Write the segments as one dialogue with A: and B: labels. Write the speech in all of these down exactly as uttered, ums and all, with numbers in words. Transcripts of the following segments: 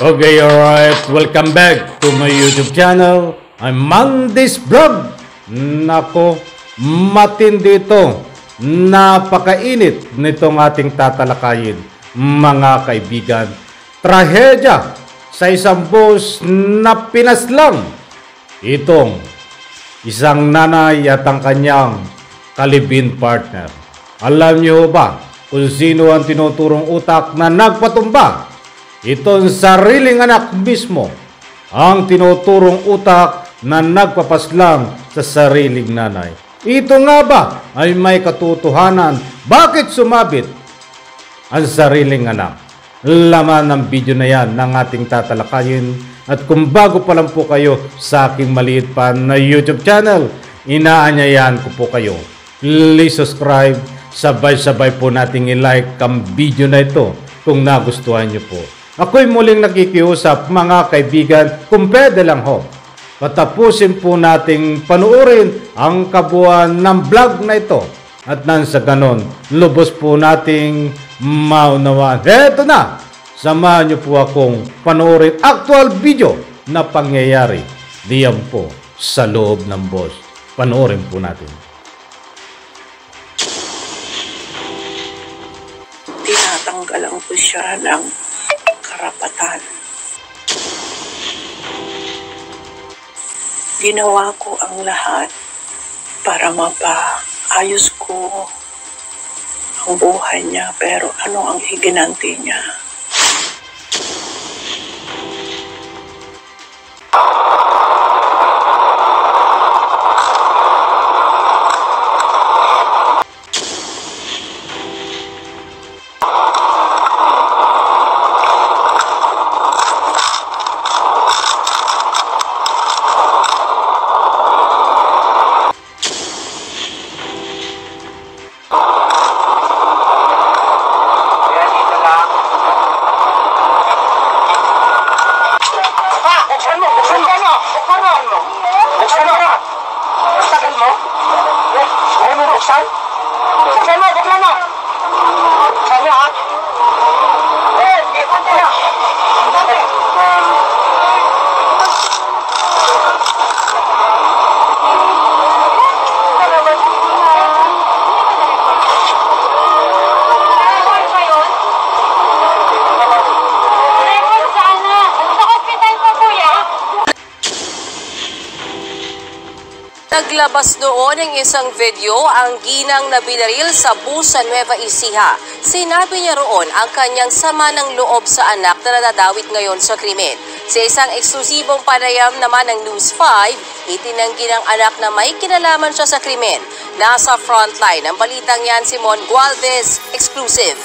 A: Okay, alright. Welcome back to my YouTube channel. I'm Mandy's Vlog. Nako, matindi ito. Napakainit nitong ating tatalakayin, mga kaibigan. Trahedya sa isang bus na pinaslang itong isang nanay at ang kanyang kalibin partner. Alam niyo ba kung sino ang tinuturong utak na nagpatumba? Itong sariling anak mismo ang tinuturong utak na nagpapaslang sa sariling nanay. Ito nga ba ay may katotohanan? Bakit sumabit ang sariling anak? Laman ng video na yan ng ating tatalakayin. At kung bago pa lang po kayo sa aking maliit pa na YouTube channel, inaanyayahan ko po kayo. Please subscribe. Sabay-sabay po nating i-like ang video na ito kung nagustuhan nyo po. Ako'y muling nakikiusap, mga kaibigan, kung pwede lang ho, patapusin po nating panuorin ang kabuuan ng vlog na ito. At nang sa ganon, lubos po nating maunawaan. Eto na, samahan niyo po akong panuorin actual video na pangyayari diyan po sa loob ng bus. Panuorin po natin.
B: Tinatanggalan ko siya ng karapatan. Ginawa ko ang lahat para mapaayos ko ang buhay niya, pero ano ang higinanti niya?
C: Naglabas noon ng isang video ang ginang na binaril sa bus sa Nueva Ecija. Sinabi niya roon ang kanyang sama ng loob sa anak na nadadawit ngayon sa krimen. Sa isang eksklusibong panayam naman ng News five, itinanggi ng anak na may kinalaman siya sa krimen. Nasa frontline ng balitang yan si Mon Gualvez, exclusive.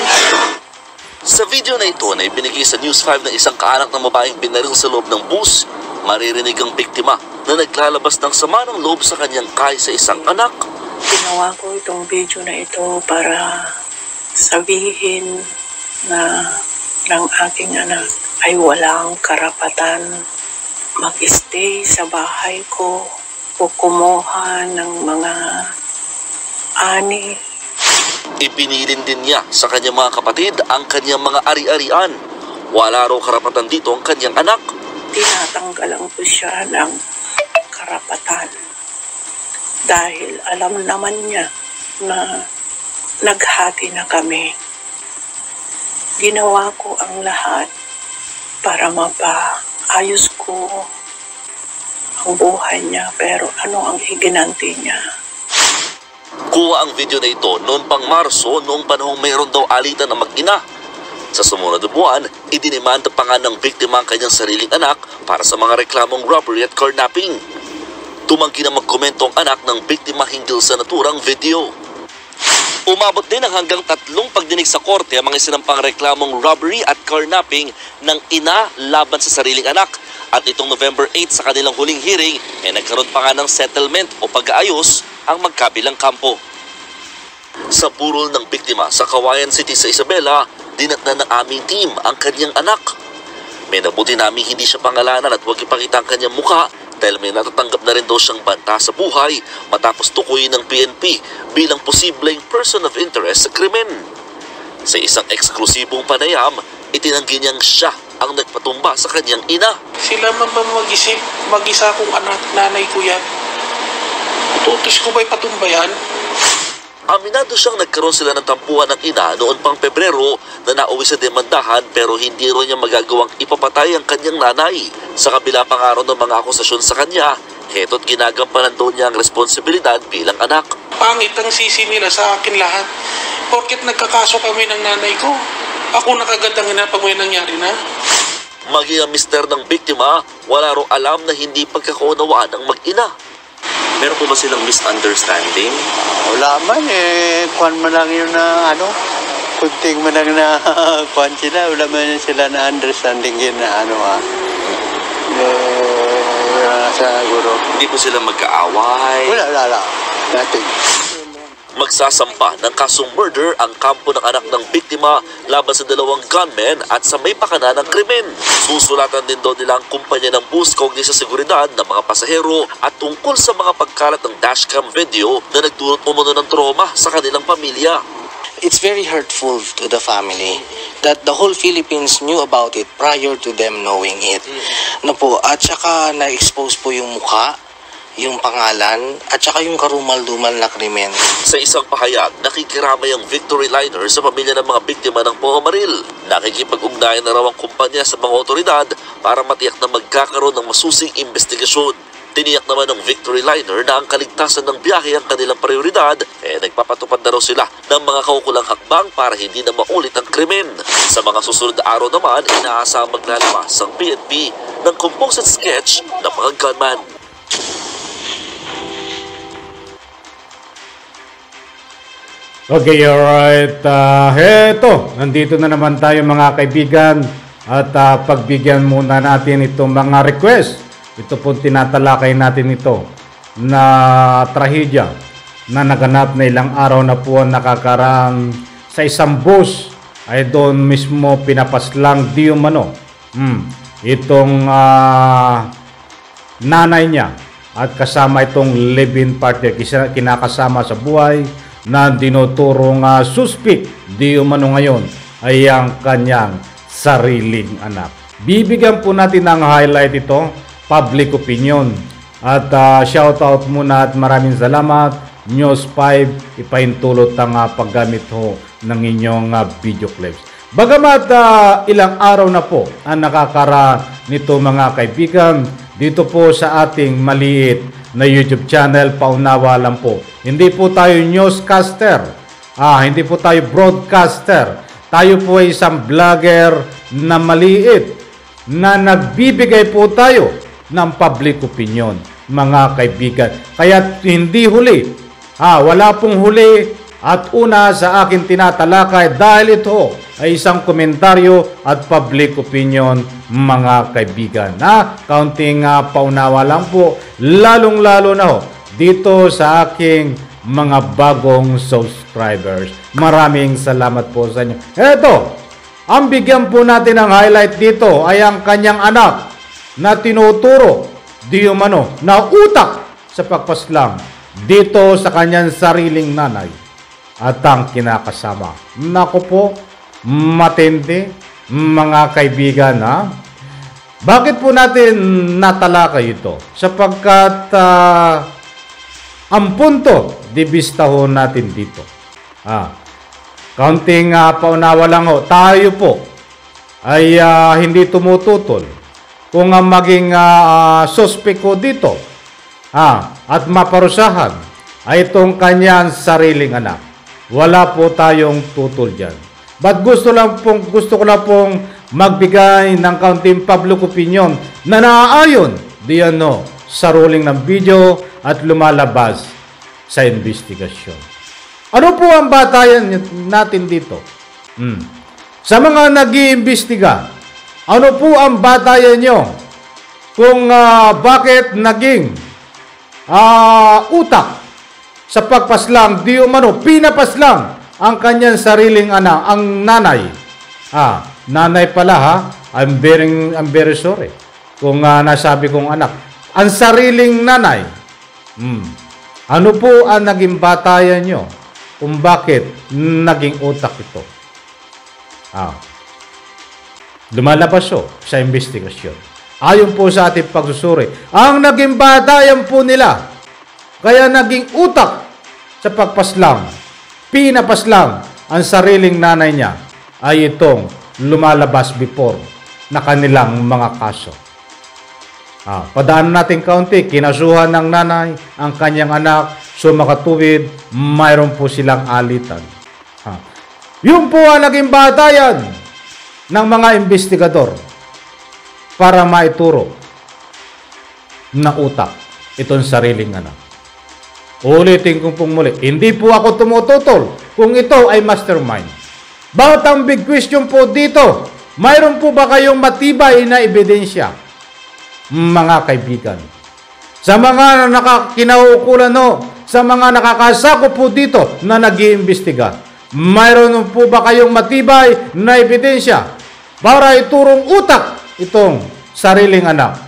D: Sa video na ito na ibinigay sa News five ng isang kaanak ng babaeng binaril sa loob ng bus, maririnig ang biktima na naglalabas ng sama ng loob sa kanyang kay sa isang anak.
B: Ginawa ko itong video na ito para sabihin na ng aking anak ay walang karapatan mag-stay sa bahay ko o kumuha ng mga ani.
D: Ipinilin din niya sa kanyang mga kapatid ang kanyang mga ari-arian. Wala raw karapatan dito ang kanyang anak.
B: Tinatanggalan ko siya ng karapatan dahil alam naman niya na naghati na kami. Ginawa ko ang lahat para mapaayos ko ang buhay niya, pero ano ang higinanti niya?
D: Kuha ang video na ito noon pang Marso, noong panahong mayroon daw alitan ng mag-ina. Sa sumunod na buwan, idinimanda pa nga ng biktima ang kanyang sariling anak para sa mga reklamong robbery at carnapping. Tumanggi na magkomento ang anak ng biktima hinggil sa naturang video. Umabot din ang hanggang tatlong pagdinig sa korte ang mga sinampang reklamong robbery at carnapping ng ina laban sa sariling anak. At itong November eighth sa kanilang huling hearing, eh nagkaroon pa nga ng settlement o pag-aayos ang magkabilang kampo. Sa burol ng biktima sa Cauayan City sa Isabela, dinatnan ng aming team ang kanyang anak. May nabuti namin hindi siya pangalanan at huwag ipakita ang kanyang mukha dahil may natatanggap na rin daw siyang banta sa buhay matapos tukuyin ng P N P bilang posibleng person of interest sa krimen. Sa isang eksklusibong panayam, itinanggi niyang siya ang nagpatumba sa kanyang ina.
E: Sila man ba mag-isip? Mag-isa kong anak, nanay ko yan. Tutos ko ba'y patumbayan?
D: Aminado siyang nagkaroon sila ng tampuhan ng ina noon pang Pebrero na nauwi sa demandahan pero hindi rin niya magagawang ipapatay ang kanyang nanay. Sa kabila pa nga rin ng mga akusasyon sa kanya, heto't ginagampanan doon niya ang responsibilidad bilang anak.
E: Pangit ang sisi nila sa akin lahat. Porket nagkakaso kami ng nanay ko. Ako nakagandang ina pag may nangyari na.
D: Maging ang mister ng biktima, wala ro alam na hindi pagkakaunawaan ang mag-ina. Meron po ba silang misunderstanding?
F: Wala man eh. Kuhan man lang yun na ano. Kunting man lang na kuhan sila. Wala man sila na understanding yun na ano ah. Eh, wala sa guro.
D: Hindi po sila magkaaway?
F: Wala, wala, wala. Nothing.
D: Magsasampa ng kasong murder ang kampo ng anak ng biktima laban sa dalawang gunmen at sa may pakana ng krimen. Susulatan din daw nila ang kumpanya ng bus kaugnay sa seguridad ng mga pasahero at tungkol sa mga pagkalat ng dashcam video na nagdulot umano ng trauma sa kanilang pamilya.
G: It's very hurtful to the family that the whole Philippines knew about it prior to them knowing it. No po, at saka na-expose po yung mukha, yung pangalan, at saka yung karumal-dumal na krimen.
D: Sa isang pahayag, nakikiramay ang Victory Liner sa pamilya ng mga biktima ng pamamaril. Nakikipag-ugnayan na raw ang kumpanya sa mga otoridad para matiyak na magkakaroon ng masusing investigasyon. Tiniyak naman ng Victory Liner na ang kaligtasan ng biyahe ang kanilang prioridad, eh nagpapatupad na raw sila ng mga kaukulang hakbang para hindi na maulit ang krimen. Sa mga susunod na araw naman, inaasahang maglalabas ang P N P ng composite sketch ng mga gunman.
A: Okay, alright. Uh, heto, nandito na naman tayo mga kaibigan at uh, pagbigyan muna natin itong mga request. Ito po tinatalakay natin ito na trahedya na naganap na ilang araw na po nakakaraan sa isang bus ay doon mismo pinapaslang di umano. Hmm, itong uh, nanay niya at kasama itong live-in partner kinakasama sa buhay na dinuturong uh, suspect di umano ngayon ay ang kanyang sariling anak. Bibigyan po natin ng highlight ito, public opinion. At uh, shout out muna at maraming salamat News five, ipahintulot ang uh, paggamit ho ng inyong uh, video clips. Bagamat uh, ilang araw na po ang nakakaraan nito mga kaibigan dito po sa ating maliit na YouTube channel, paunawa lang po. Hindi po tayo newscaster, ah, hindi po tayo broadcaster. Tayo po ay isang vlogger na maliit na nagbibigay po tayo ng public opinion mga kaibigan. Kaya hindi huli, ah, wala pong huli at una sa akin tinatalakay dahil ito ay isang komentaryo at public opinion mga kaibigan. Na kaunting uh, paunawa lang po, lalong-lalo na ho dito sa aking mga bagong subscribers. Maraming salamat po sa inyo. Eto, ang bigyan po natin ng highlight dito ay ang kanyang anak na tinuturo di umano na utak sa pagpaslang dito sa kanyang sariling nanay at ang kinakasama. Naku po, matindi mga kaibigan ha. Bakit po natin natalakay ito? Sapagkat uh, ang punto di vista ho natin dito. Ah, kaunting uh, paunawa lang ho, tayo po ay uh, hindi tumututol kung ang maging uh, suspect ko dito ah, at maparusahan ay itong kanyang sariling anak. Wala po tayong tutol dyan. But gusto lang pong, gusto ko lang pong magbigay ng kaunting public opinion na naaayon diyan no, sa ruling ng video at lumalabas sa investigasyon. Ano po ang batayan natin dito? Hmm. Sa mga nag-iimbestiga, ano po ang batayan nyo kung uh, bakit naging uh, utak sa pagpaslang, di umano, pinapaslang ang kanyang sariling anak, ang nanay. Ah, nanay pala ha, I'm very, I'm very sorry kung uh, nasabi kong anak. Ang sariling nanay. Hmm. Ano po ang naging batayan nyo kung bakit naging utak ito? Ah. lumalabas so sa investigasyon. Ayon po sa ating pagsusuri, ang naging batayan po nila, kaya naging utak sa pagpaslang, pinapaslang ang sariling nanay niya, ay itong lumalabas before na kanilang mga kaso. Ah, padaan natin kaunti, kinasuhan ng nanay ang kanyang anak, so makatuwid, mayroon po silang alitan. Ah, yun po ang naging batayan ng mga investigador para maituro na utak itong sariling anak. Ulitin ko pong muli, hindi po ako tumututol kung ito ay mastermind. Bakit ang big question po dito? Mayroon po ba kayong matibay na ebidensya, mga kaibigan? Sa mga nakakinaukulan no, sa mga nakakasako po dito na nag-iimbestiga, mayroon po ba kayong matibay na ebidensya para iturong utak itong sariling anak?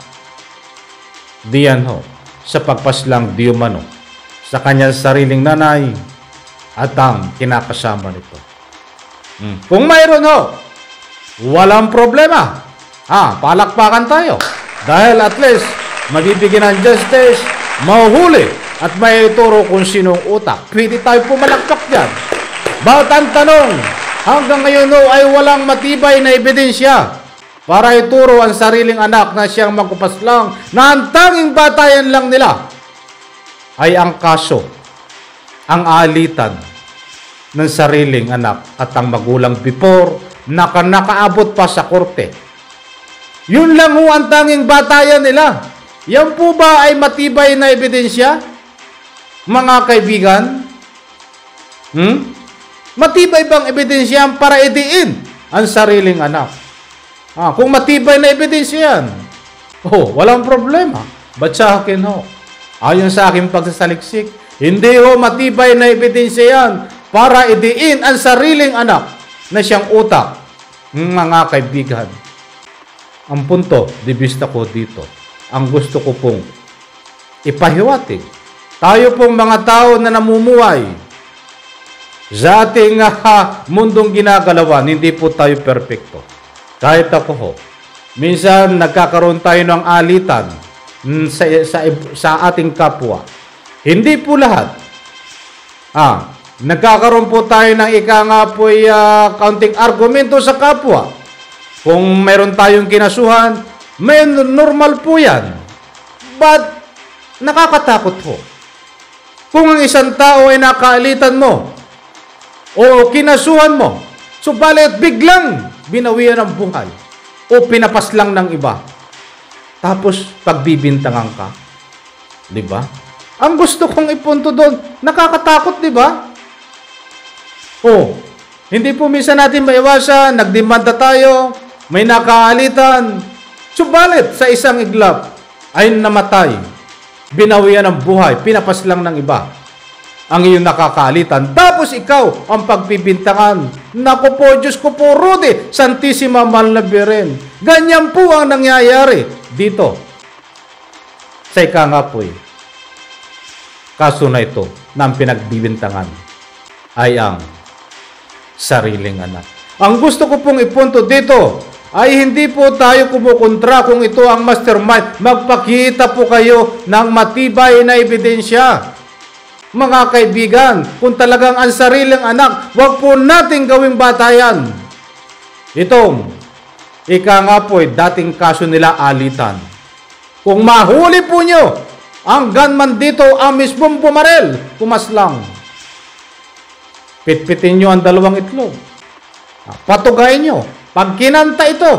A: Diyan ho, sa pagpaslang di umano sa kanyang sariling nanay at ang kinakasama nito. Hmm. Kung mayroon ho, walang problema. Ah, palakpakan tayo. Dahil at least, mabibigyan ng justice, mahuhuli, at may ituro kung sinong utak. Pwede tayo pumalakpak dyan. Bakit ang tanong, hanggang ngayon ho, ay walang matibay na ebidensya para ituro ang sariling anak na siyang magpapaslang na ang tanging batayan lang nila ay ang kaso, ang alitan ng sariling anak at ang magulang before na nakaabot pa sa korte. Yun lang ho ang tanging batayan nila. Yan po ba ay matibay na ebidensya, mga kaibigan? Hmm? Matibay bang ebidensya para idiin ang sariling anak? Ah, kung matibay na ebidensya yan, oh, walang problema. Ba't sa akin ho? Ayon sa aking pagsasaliksik, hindi ho matibay na ebidensya yan para idiin ang sariling anak na siyang utak. Mga kaibigan, ang punto di vista ko dito, ang gusto ko pong ipahiwatig, tayo pong mga tao na namumuhay sa ating uh, mundong ginagalawan, hindi po tayo perfecto. Kahit ako ho, minsan nagkakaroon tayo ng alitan sa, sa, sa ating kapwa. Hindi po lahat. Ah, nagkakaroon po tayo ng ika nga po ay uh, kaunting argumento sa kapwa. Kung mayroon tayong kinasuhan, may normal po yan. But, nakakatakot po. Kung ang isang tao ay nakaalitan mo o kinasuhan mo, subalit biglang binawian ng buhay o pinapaslang ng iba. Tapos, pagbibintangan ka. Di ba? Ang gusto kong ipunto doon, nakakatakot, di ba? Oh, hindi po minsan natin maiwasan, nagdemanda tayo, may nakaalitan. Subalit, sa isang iglap, ay namatay. Binawian ng buhay, pinapaslang ng iba. Ang iyong nakakaalitan. Tapos ikaw, ang pagpibintangan. Naku po, Diyos ko po, Rudy, Santissima Malnabiren. Ganyan po ang nangyayari dito. Sa ika nga po, eh, kaso na ito na ang pinagbibintangan ay ang sariling anak. Ang gusto ko pong ipunto dito ay hindi po tayo kumukontra kung ito ang mastermind. Magpakita po kayo ng matibay na ebidensya. Mga kaibigan, kung talagang ang sariling anak, wag po nating gawing batayan. Itong, ika nga po, dating kaso nila alitan. Kung mahuli po nyo, ang gunman dito ang mismong bumarel, pumaslang. Pitpitin nyo ang dalawang itlog. Patugayin nyo. Pag kinanta ito,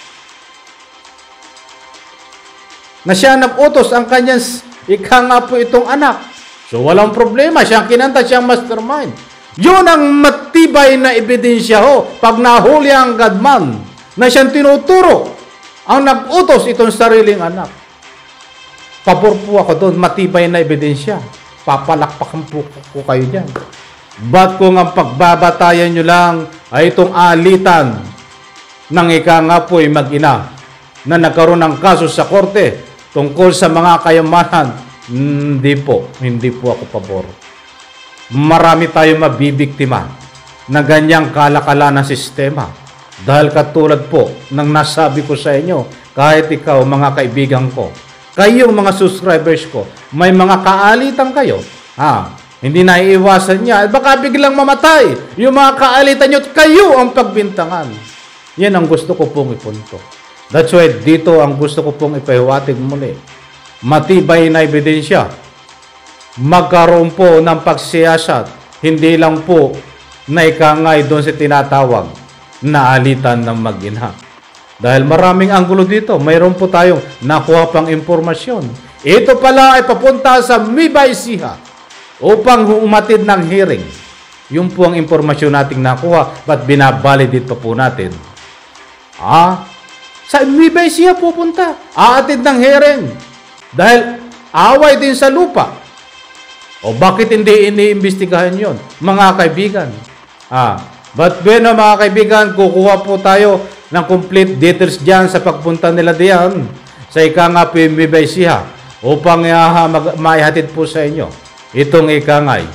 A: na siya nag-utos ang kanyang, ika nga po itong anak. So, walang problema. Siyang kinanta, siyang mastermind. Yun ang matibay na ebidensya ho. Pag nahuli ang gunman na siyang tinuturo, ang nag-utos itong sariling anak. Pabor po ako doon, matibay na ebidensya. Papalakpakan po, po kayo dyan. Ba't kung ang pagbabatayan nyo lang ay itong alitan ng ika nga po ay mag-ina na nagkaroon ng kaso sa korte tungkol sa mga kayamanan, hindi po, hindi po ako pabor. Marami tayong mabibiktima na ganyang kalakala ng sistema. Dahil katulad po ng nasabi ko sa inyo, kahit ikaw mga kaibigan ko, kayong mga subscribers ko, may mga kaalitan kayo. Ha, hindi na iiwasan niya. Baka biglang mamatay yung mga kaalitan nyo at kayo ang pagbintangan. Yan ang gusto ko pong ipunto. That's why dito ang gusto ko pong ipahiwatig muli. Matibay na ebidensya. Magkaroon po ng pagsiyasat. Hindi lang po na ikangay doon sa tinatawag na alitan ng mag-ina. Dahil maraming anggulo dito. Mayroon po tayong nakuha pang impormasyon. Ito pala ay papunta sa Nueva Ecija upang umatid ng hearing. Yung po ang impormasyon nating nakuha, ba't binabalidate pa po natin? Ah, sa Nueva Ecija pupunta. Aatid ng hearing. Dahil away din sa lupa. O bakit hindi iniimbestigahan yon, mga kaibigan? Ah, but bueno mga kaibigan, kukuha po tayo ng complete details dyan sa pagpunta nila diyan sa ika nga po yung Nueva Ecija upang uh, maihatid po sa inyo itong ikangay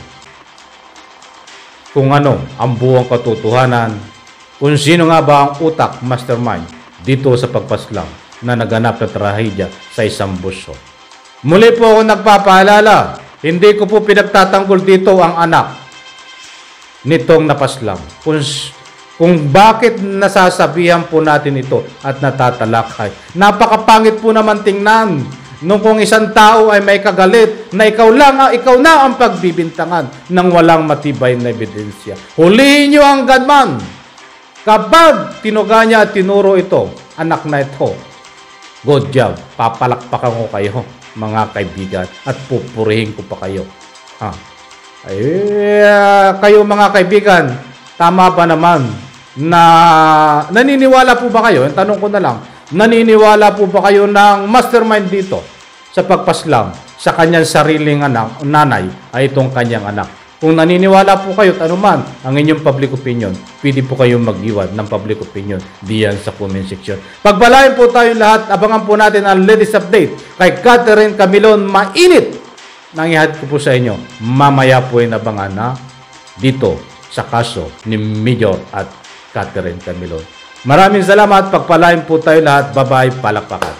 A: kung ano ang buong katotohanan, kung sino nga ba ang utak, mastermind dito sa pagpaslang na naganap na trahedya sa isang buso. Muli po ako nagpapaalala, hindi ko po pinagtatanggol dito ang anak nitong napaslang. Kung, kung bakit nasasabihan po natin ito at natatalakay. Napakapangit po naman tingnan nung kung isang tao ay may kagalit na ikaw lang, ikaw na ang pagbibintangan ng walang matibay na ebidensya. Hulihin nyo ang gunman. Kapag tinuga niya at tinuro ito, anak na ito, good job, papalakpakan ko kayo, mga kaibigan, at pupurihin ko pa kayo. Ha? Ay, uh, kayo mga kaibigan, tama ba naman na naniniwala po ba kayo? Yung tanong ko na lang, naniniwala po ba kayo ng mastermind dito sa pagpaslang sa kanyang sariling anak, nanay ay itong kanyang anak? Kung naniniwala po kayo, anuman ang inyong public opinion, pwede po kayong mag-iwan ng public opinion diyan sa comment section. Pagbalayan po tayong lahat, abangan po natin ang latest update kay Catherine Camilon. Mainit nang ihatid ko po sa inyo. Mamaya po yung abangan na dito sa kaso ni Major at Catherine Camilon. Maraming salamat. Pagpalain po tayo lahat. Bye-bye. Palakpakan.